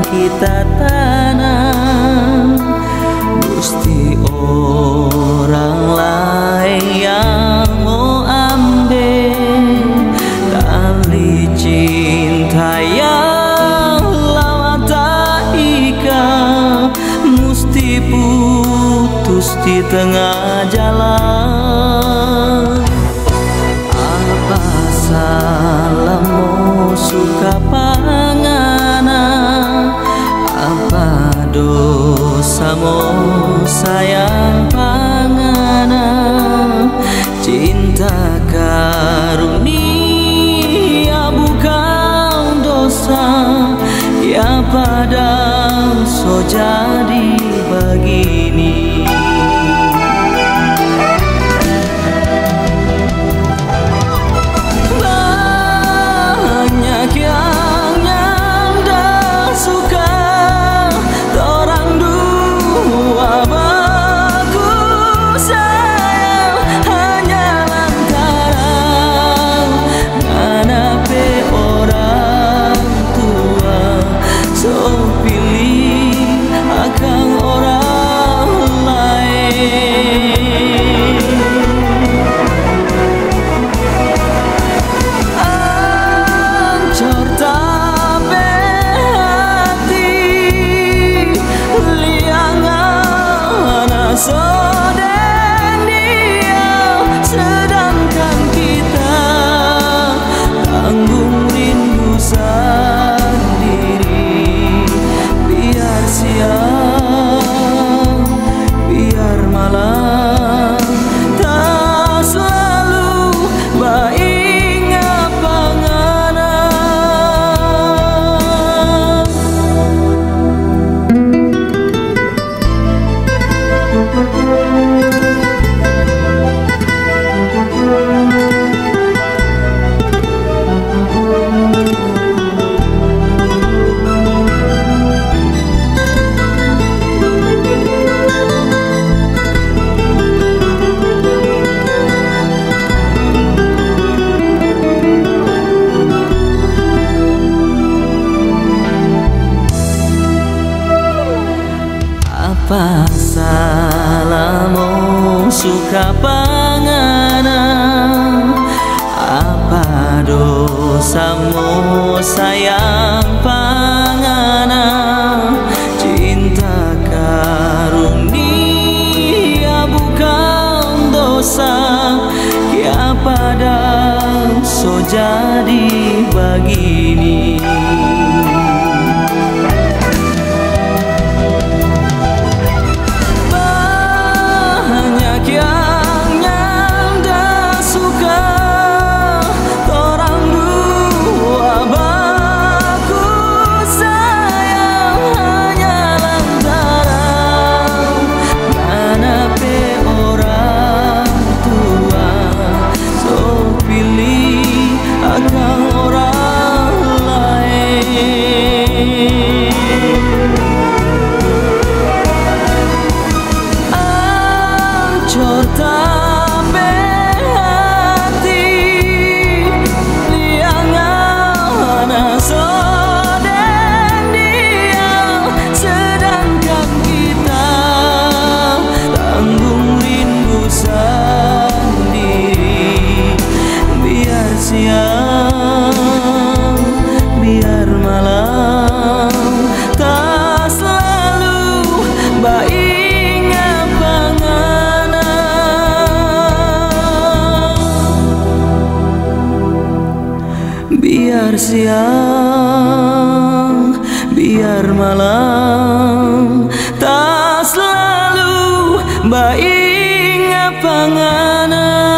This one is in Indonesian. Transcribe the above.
kita tanam, gusti orang lain yang mau ambil tali cinta yang lama tak ikat, mesti putus di tengah jalan. Apa salahmu suka panganan, apa dosamu sayang panganan, cinta karunia bukan dosa, ya padang so jadi begini. Banyak yang nyanda suka orang dua bagus sayang, hanya lantaran nganape orang tua so pilih akan orang lain. Ancor tape hati liangan soden dia, sedangkan kita tanggung rindu sendiri. Biar siang biar malam tak selalu bainga panganan. Apa salahmu suka panganan, apa dosamu sayang panganan, cinta karunia bukan dosa, ya padang so jadi begini. Yang nyanda suka orang dua bagus sayang, hanya lantaran nganape orang tua so pilih akan orang lain. Ancor tape hati liangan soden dia, sedangkan kita tanggung rindu sendiri. Biar siang biar malam tak selalu bainga panganan. Biar siang biar malam tak selalu bainga panganan.